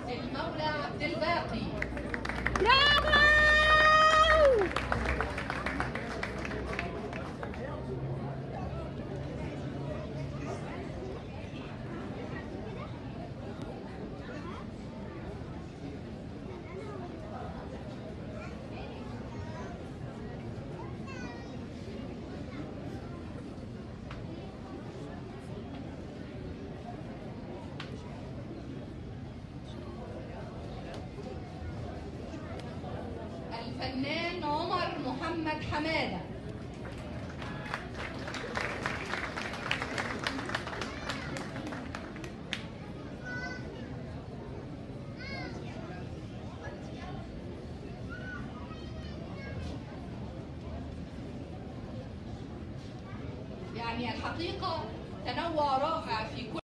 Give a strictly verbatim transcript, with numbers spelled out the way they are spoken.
المولى عبد الباقي. برافو. الفنان عمر محمد حمادة. يعني الحقيقة تنوع رائع في كل